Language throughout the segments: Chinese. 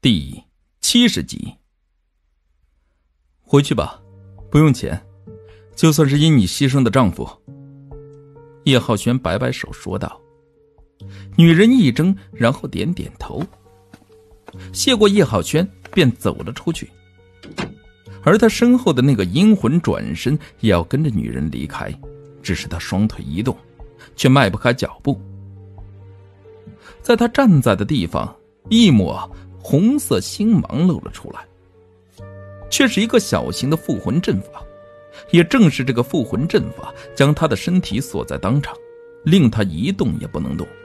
第70集。回去吧，不用钱，就算是因你牺牲的丈夫。叶浩轩摆摆手说道。女人一怔，然后点点头，谢过叶浩轩便走了出去。而他身后的那个阴魂转身也要跟着女人离开，只是他双腿一动，却迈不开脚步。在他站在的地方，一抹红色星芒露了出来，却是一个小型的附魂阵法。也正是这个附魂阵法将他的身体锁在当场，令他一动也不能动。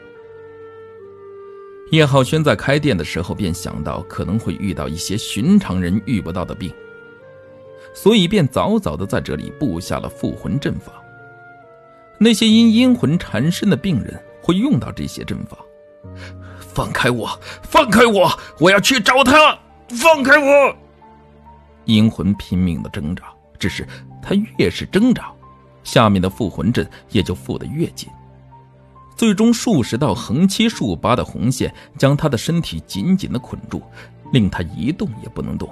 叶浩轩在开店的时候便想到可能会遇到一些寻常人遇不到的病，所以便早早的在这里布下了附魂阵法。那些因阴魂缠身的病人会用到这些阵法。 放开我，放开我，我要去找他，放开我！ 阴魂拼命的挣扎，只是他越是挣扎，下面的附魂阵也就附得越紧，最终数十道横七竖八的红线将他的身体紧紧地捆住，令他一动也不能动。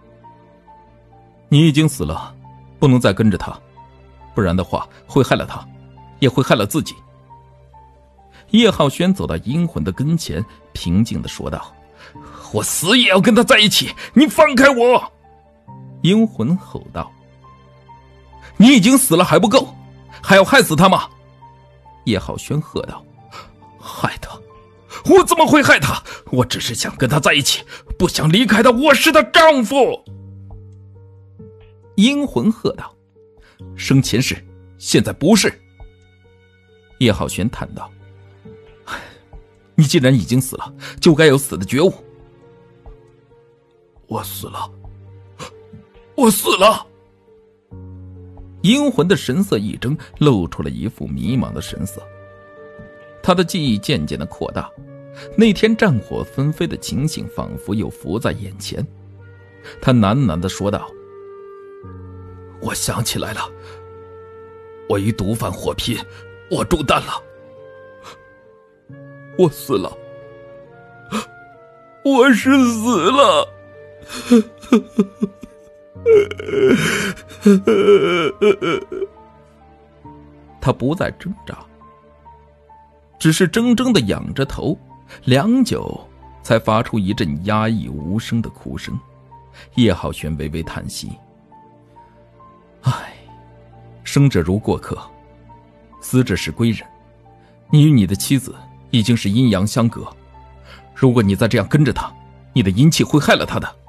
你已经死了，不能再跟着他，不然的话会害了他，也会害了自己。叶浩轩走到阴魂的跟前，平静地说道： 我死也要跟他在一起，你放开我！ 阴魂吼道：你已经死了还不够，还要害死他吗？叶浩轩喝道： 害他？我怎么会害他？我只是想跟他在一起，不想离开他，我是她丈夫。 阴魂喝道：生前是，现在不是。叶浩轩叹道：你既然已经死了，就该有死的觉悟。 我死了，我死了。 阴魂的神色一怔，露出了一副迷茫的神色。他的记忆渐渐的扩大，那天战火纷飞的情形仿佛又浮在眼前。他喃喃地说道： 我想起来了，我与毒贩火拼，我中弹了，我死了，我是死了。 他不再挣扎，只是怔怔地仰着头，良久才发出一阵压抑无声的哭声。叶浩轩微微叹息：唉，生者如过客，死者是归人，你与你的妻子已经是阴阳相隔，如果你再这样跟着他，你的阴气会害了他的。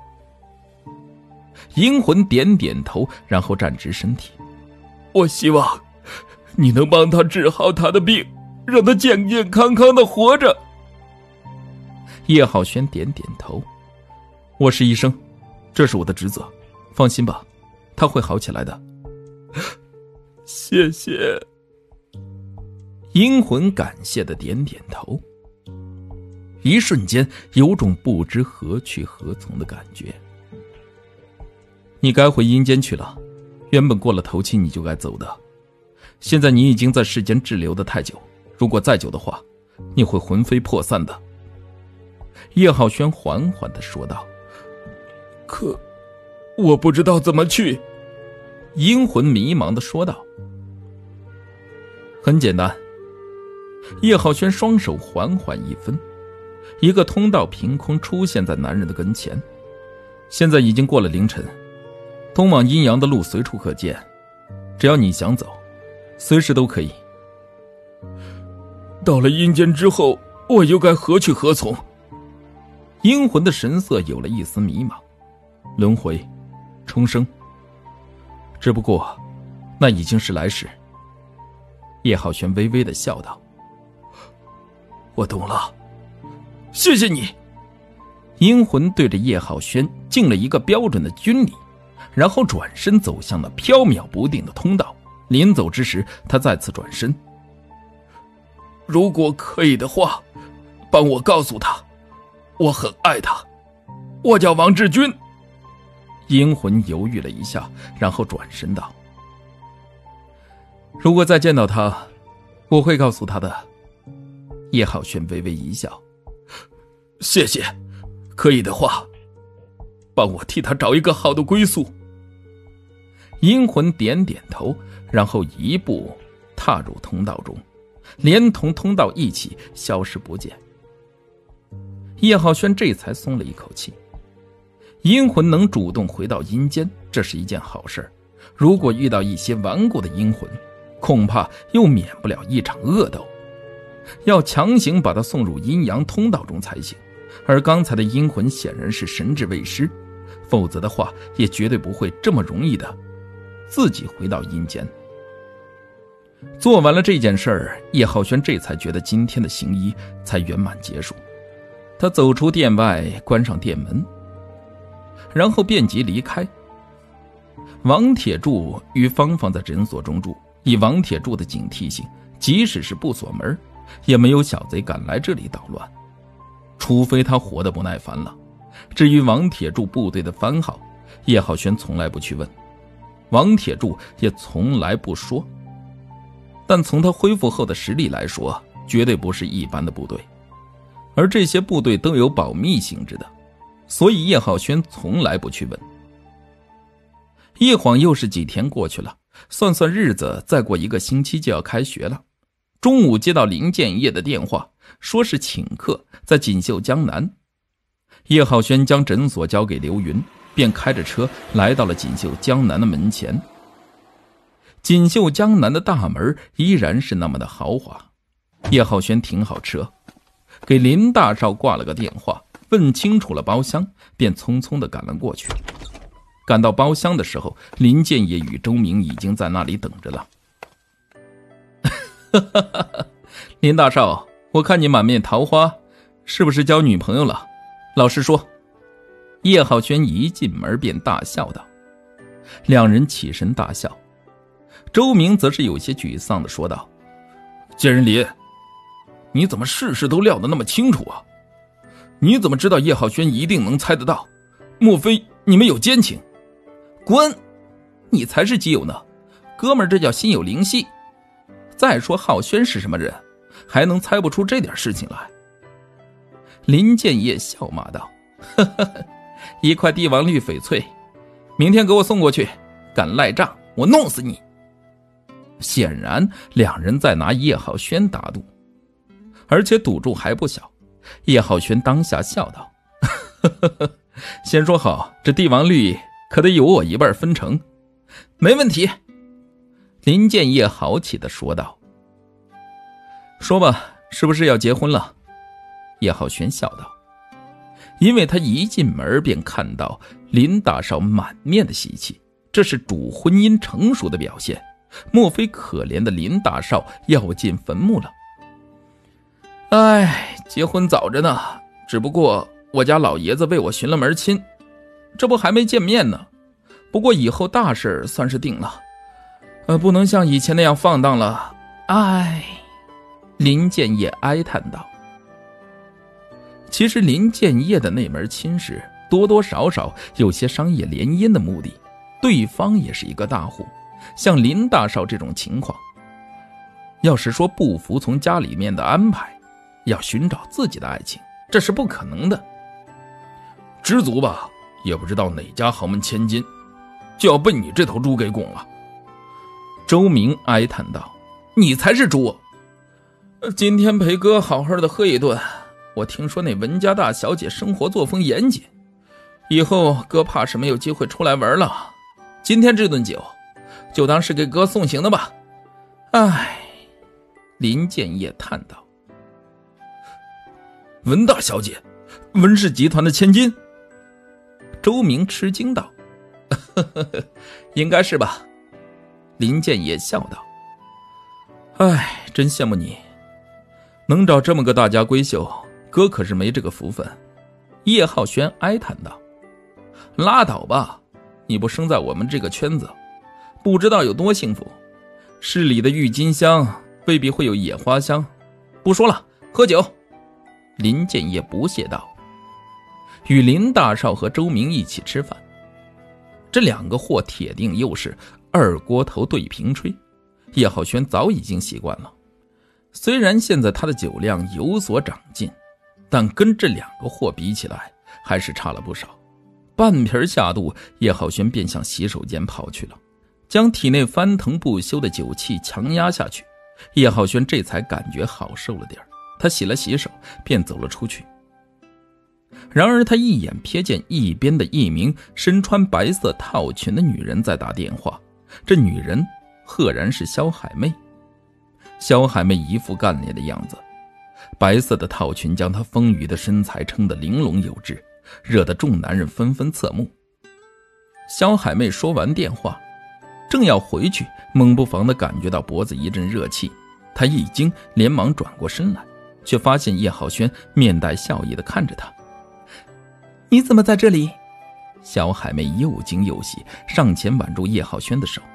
阴魂点点头，然后站直身体： 我希望你能帮他治好他的病，让他健健康康的活着。 叶浩轩点点头：我是医生，这是我的职责，放心吧，他会好起来的。 谢谢。 阴魂感谢的点点头，一瞬间有种不知何去何从的感觉。你该回阴间去了，原本过了头七你就该走的，现在你已经在世间滞留的太久，如果再久的话，你会魂飞魄散的。叶浩轩缓缓地说道： 可我不知道怎么去。 阴魂迷茫地说道：很简单。叶浩轩双手缓缓一分，一个通道凭空出现在男人的跟前。现在已经过了凌晨，通往阴阳的路随处可见，只要你想走，随时都可以。 到了阴间之后，我又该何去何从？ 阴魂的神色有了一丝迷茫。轮回，重生，只不过那已经是来世。叶浩轩微微地笑道： 我懂了，谢谢你。 阴魂对着叶浩轩敬了一个标准的军礼，然后转身走向了飘渺不定的通道。临走之时，他再次转身： 如果可以的话，帮我告诉他，我很爱他，我叫王志军。 阴魂犹豫了一下，然后转身道：如果再见到他，我会告诉他的。叶浩轩微微一笑： 谢谢， 可以的话，帮我替他找一个好的归宿。 阴魂点点头，然后一步踏入通道中，连同通道一起消失不见。叶浩轩这才松了一口气，阴魂能主动回到阴间，这是一件好事。如果遇到一些顽固的阴魂，恐怕又免不了一场恶斗，要强行把他送入阴阳通道中才行。而刚才的阴魂显然是神智未失，否则的话也绝对不会这么容易的自己回到阴间。做完了这件事儿，叶浩轩这才觉得今天的行医才圆满结束。他走出店外，关上店门，然后便即离开。王铁柱与芳芳在诊所中住，以王铁柱的警惕性，即使是不锁门，也没有小贼敢来这里捣乱，除非他活得不耐烦了。至于王铁柱部队的番号，叶浩轩从来不去问，王铁柱也从来不说。但从他恢复后的实力来说，绝对不是一般的部队，而这些部队都有保密性质的，所以叶浩轩从来不去问。一晃又是几天过去了，算算日子，再过1个星期就要开学了。中午接到林建业的电话，说是请客，在锦绣江南。叶浩轩将诊所交给刘云，便开着车来到了锦绣江南的门前。锦绣江南的大门依然是那么的豪华。叶浩轩停好车，给林大少挂了个电话，问清楚了包厢，便匆匆地赶了过去。赶到包厢的时候，林建业与周明已经在那里等着了。林大少，我看你满面桃花，是不是交女朋友了？老实说。叶浩轩一进门便大笑道。两人起身大笑。周明则是有些沮丧地说道： 贱人林，你怎么事事都料得那么清楚啊？你怎么知道叶浩轩一定能猜得到？莫非你们有奸情？ 滚！你才是基友呢，哥们儿，这叫心有灵犀。再说浩轩是什么人，还能猜不出这点事情来？林建业笑骂道：呵呵呵，一块帝王绿翡翠，明天给我送过去，敢赖账我弄死你。显然两人在拿叶浩轩打赌，而且赌注还不小。叶浩轩当下笑道：呵呵呵，先说好，这帝王绿可得有我一半分成。没问题。林建业豪气地说道。说吧，是不是要结婚了？叶浩轩笑道。因为他一进门便看到林大少满面的喜气，这是主婚姻成熟的表现。莫非可怜的林大少要进坟墓了？哎，结婚早着呢，只不过我家老爷子为我寻了门亲，这不还没见面呢。不过以后大事算是定了，不能像以前那样放荡了。哎，林建业哀叹道。其实林建业的那门亲事多多少少有些商业联姻的目的，对方也是一个大户。像林大少这种情况，要是说不服从家里面的安排，要寻找自己的爱情，这是不可能的。 知足吧，也不知道哪家豪门千金就要被你这头猪给拱了。 周明哀叹道：你才是猪！今天陪哥好好的喝一顿，我听说那文家大小姐生活作风严谨，以后哥怕是没有机会出来玩了。今天这顿酒就当是给哥送行的吧。唉，林建业叹道。 文大小姐，文氏集团的千金？ 周明吃惊道。呵呵呵，应该是吧。林建业笑道。唉，真羡慕你，能找这么个大家闺秀，哥可是没这个福分。叶浩轩哀叹道。拉倒吧，你不生在我们这个圈子，不知道有多幸福。市里的郁金香未必会有野花香。不说了，喝酒。林建业不屑道。与林大少和周明一起吃饭，这两个货铁定又是二锅头对瓶吹。叶浩轩早已经习惯了，虽然现在他的酒量有所长进，但跟这两个货比起来， 还是差了不少。半瓶下肚，叶浩轩便向洗手间跑去了，将体内翻腾不休的酒气强压下去。叶浩轩这才感觉好受了点，他洗了洗手便走了出去。然而他一眼瞥见一边的一名身穿白色套裙的女人在打电话，这女人赫然是萧海媚。萧海媚一副干练的样子，白色的套裙将她丰腴的身材撑得玲珑有致，惹得众男人纷纷侧目。萧海媚说完电话，正要回去，猛不防地感觉到脖子一阵热气，她一惊，连忙转过身来，却发现叶浩轩面带笑意地看着她。你怎么在这里？萧海媚又惊又喜，上前挽住叶浩轩的手。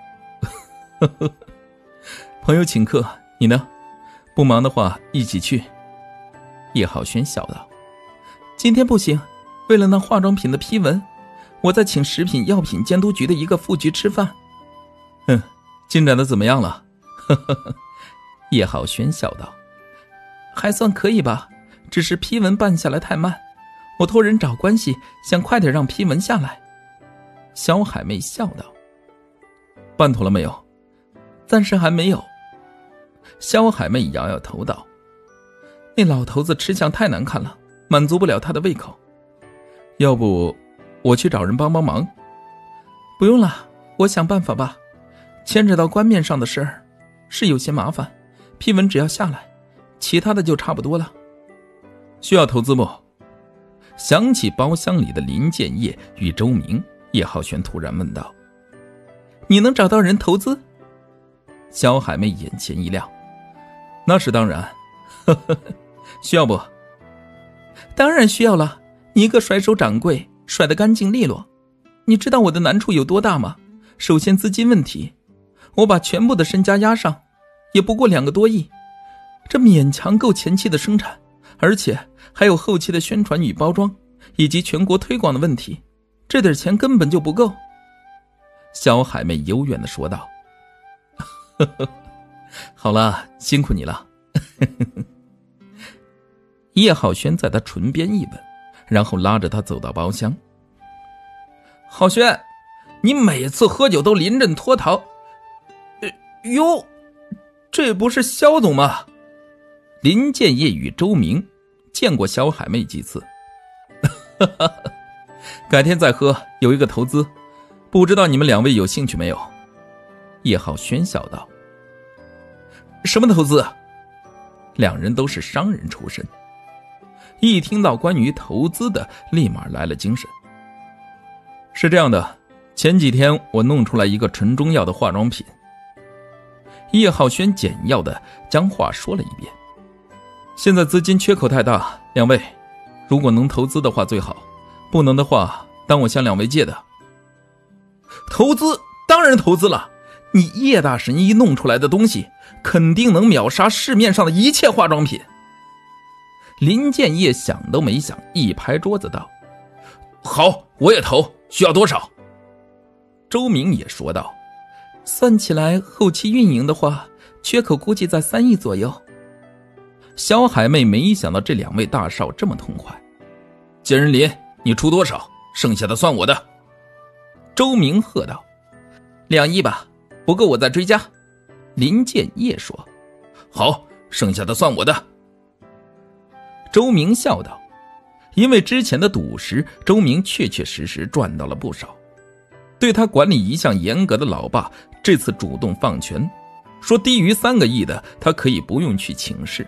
朋友请客，你呢？不忙的话一起去。叶浩轩笑道。今天不行，为了那化妆品的批文，我在请食品药品监督局的一个副局吃饭。进展的怎么样了？叶浩轩笑道。还算可以吧，只是批文办下来太慢，我托人找关系，想快点让批文下来。萧海媚笑道。办妥了没有？暂时还没有。萧海媚摇摇头道。那老头子吃相太难看了，满足不了他的胃口。要不我去找人帮帮忙？不用了，我想办法吧。牵扯到官面上的事儿，是有些麻烦，批文只要下来，其他的就差不多了。需要投资不？想起包厢里的林建业与周明，叶浩轩突然问道。你能找到人投资？萧海媚眼前一亮。那是当然。需要不？当然需要了，你一个甩手掌柜，甩得干净利落。你知道我的难处有多大吗？首先资金问题，我把全部的身家押上，也不过2个多亿，这勉强够前期的生产，而且还有后期的宣传与包装，以及全国推广的问题，这点钱根本就不够。萧海媚幽怨地说道。好了，辛苦你了。叶浩轩在他唇边一吻，然后拉着他走到包厢。浩轩，你每次喝酒都临阵脱逃。哟，这不是萧总吗？林建业与周明见过萧海媚几次。改天再喝，有一个投资，不知道你们2位有兴趣没有？叶浩轩笑道。什么投资？2人都是商人出身，一听到关于投资的，立马来了精神。是这样的，前几天我弄出来一个纯中药的化妆品。叶浩轩简要的将话说了一遍。现在资金缺口太大，2位如果能投资的话最好，不能的话当我向2位借的。投资当然投资了，你叶大神医弄出来的东西肯定能秒杀市面上的一切化妆品。林建业想都没想，一拍桌子道。好，我也投，需要多少？周明也说道。算起来后期运营的话，缺口估计在3亿左右。萧海媚没想到这2位大少这么痛快。简仁林，你出多少？剩下的算我的。周明喝道。2亿吧，不够我再追加。林建业说。好，剩下的算我的。周明笑道。因为之前的赌石，周明确确实实赚到了不少。对他管理一向严格的老爸，这次主动放权，说低于3个亿的他可以不用去请示。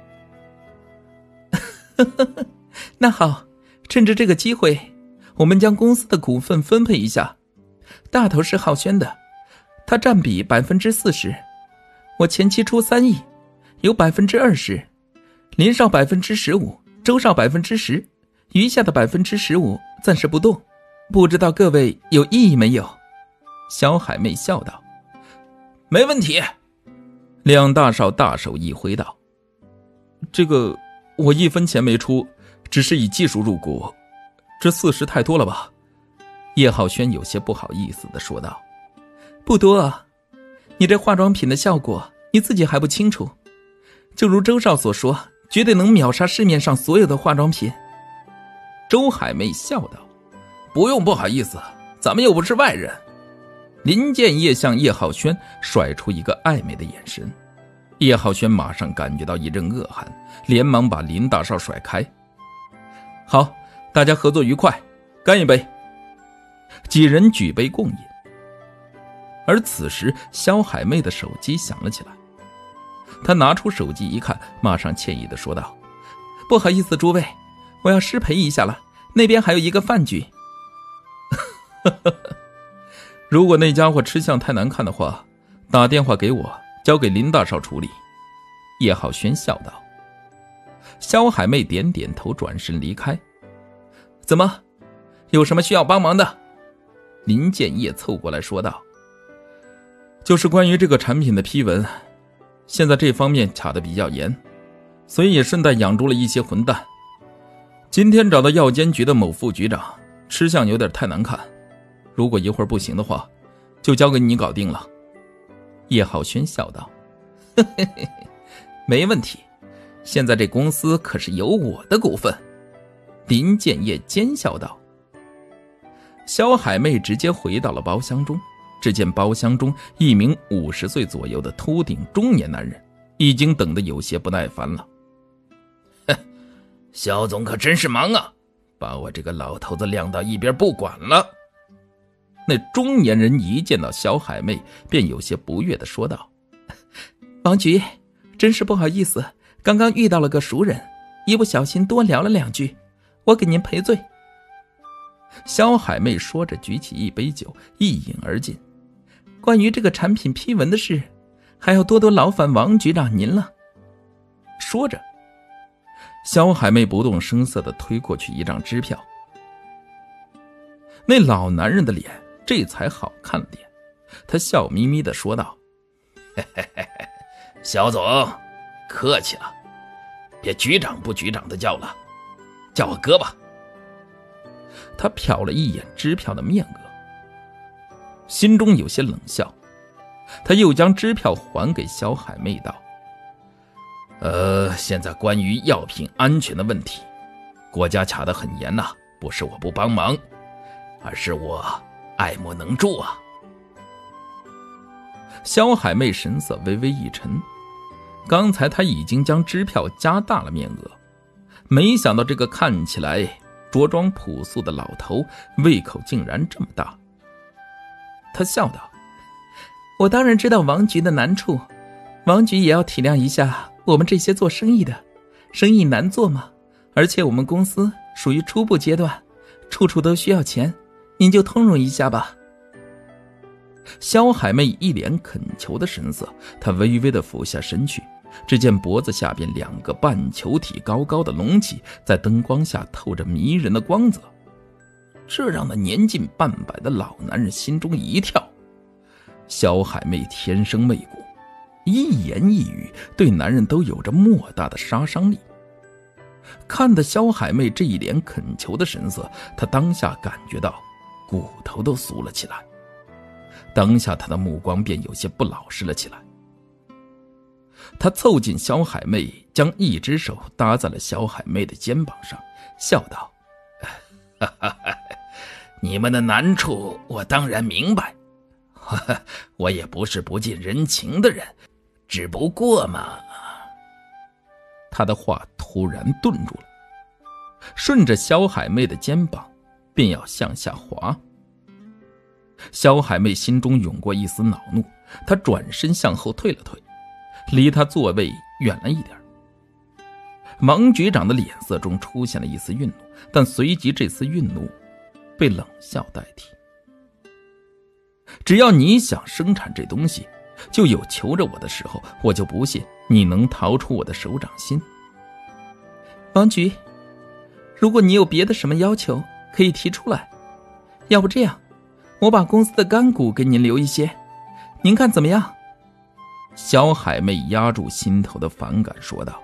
那好，趁着这个机会，我们将公司的股份分配一下，大头是浩轩的，他占比 40%， 我前期出3亿，有 20%， 林少 15%， 周少 10%， 余下的 15% 暂时不动，不知道各位有异议没有？萧海媚笑道。没问题。2大少大手一挥道。这个我1分钱没出，只是以技术入股，这40太多了吧？叶浩轩有些不好意思地说道。不多啊，你这化妆品的效果你自己还不清楚，就如周少所说，绝对能秒杀市面上所有的化妆品。 周海媚笑道：“不用不好意思，咱们又不是外人。”林建业向叶浩轩甩出一个暧昧的眼神，叶浩轩马上感觉到一阵恶寒，连忙把林大少甩开。好，大家合作愉快，干一杯！几人举杯共饮。而此时萧海媚的手机响了起来，她拿出手机一看，马上歉意地说道：“不好意思诸位，我要失陪一下了，那边还有一个饭局。”如果那家伙吃相太难看的话，打电话给我，交给林大少处理。叶浩轩笑道。萧海媚点点头，转身离开。怎么，有什么需要帮忙的？林建业凑过来说道。就是关于这个产品的批文，现在这方面卡得比较严，所以也顺带养住了一些混蛋。今天找到药监局的某副局长，吃相有点太难看，如果一会儿不行的话，就交给你搞定了。叶浩轩笑道：“没问题，现在这公司可是有我的股份。”林建业奸笑道。萧海媚直接回到了包厢中，只见包厢中一名50岁左右的秃顶中年男人已经等得有些不耐烦了。 萧总可真是忙啊，把我这个老头子晾到一边不管了。 那中年人一见到萧海媚便有些不悦地说道：“王局，真是不好意思，刚刚遇到了个熟人，一不小心多聊了2句，我给您赔罪。”萧海媚说着举起一杯酒一饮而尽。关于这个产品批文的事，还要多多劳烦王局长您了。说着，萧海媚不动声色地推过去一张支票。那老男人的脸这才好看了点，他笑眯眯地说道：“ 萧总，客气了，别局长不局长的叫了，叫我哥吧。” 他瞟了一眼支票的面额，心中有些冷笑。他又将支票还给萧海媚道：“ 现在关于药品安全的问题，国家卡得很严呐，不是我不帮忙，而是我爱莫能助啊。” 萧海媚神色微微一沉，刚才他已经将支票加大了面额，没想到这个看起来着装朴素的老头胃口竟然这么大。他笑道：“我当然知道王局的难处，王局也要体谅一下我们这些做生意的，生意难做嘛，而且我们公司属于初步阶段，处处都需要钱，您就通融一下吧。”萧海媚一脸恳求的神色，她微微的俯下身去，只见脖子下边2个半球体高高的隆起，在灯光下透着迷人的光泽，这让那年近半百的老男人心中一跳。萧海媚天生媚骨，一言一语对男人都有着莫大的杀伤力。看得萧海媚这一脸恳求的神色，他当下感觉到骨头都酥了起来，当下他的目光便有些不老实了起来。他凑近萧海媚，将一只手搭在了萧海媚的肩膀上，笑道：“ 你们的难处我当然明白，我也不是不近人情的人，只不过嘛……” 他的话突然顿住了，顺着萧海媚的肩膀便要向下滑。萧海媚心中涌过一丝恼怒，她转身向后退了退，离他座位远了一点。王局长的脸色中出现了一丝愠怒，但随即这丝愠怒被冷笑代替。只要你想生产这东西，就有求着我的时候，我就不信你能逃出我的手掌心。王局，如果你有别的什么要求，可以提出来，要不这样，我把公司的干股给您留一些，您看怎么样？萧海媚压住心头的反感说道：“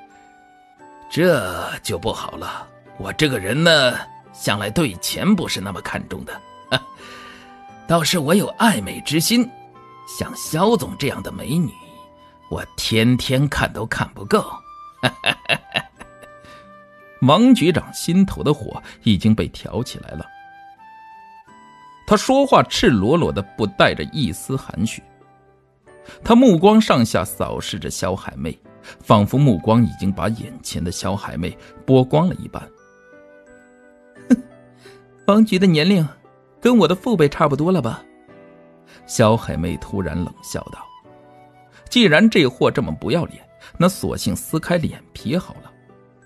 这就不好了，我这个人呢，向来对钱不是那么看重的，倒是我有爱美之心，像萧总这样的美女，我天天看都看不够。” 王局长心头的火已经被挑起来了。他说话赤裸裸的，不带着一丝含蓄。他目光上下扫视着萧海妹，仿佛目光已经把眼前的萧海妹剥光了一般。王局的年龄跟我的父辈差不多了吧？萧海妹突然冷笑道。既然这货这么不要脸，那索性撕开脸皮好了。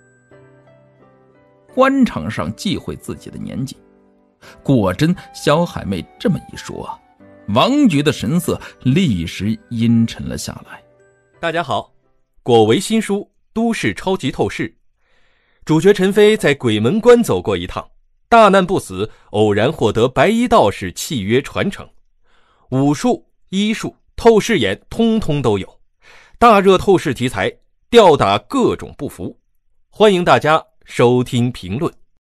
官场上忌讳自己的年纪，果真萧海妹这么一说，王局的神色立时阴沉了下来。 大家好，果为新书《都市超级透视》，主角陈飞在鬼门关走过一趟，大难不死，偶然获得白衣道士契约传承，武术、医术、透视眼通通都有，大热透视题材，吊打各种不服。欢迎大家收听评论。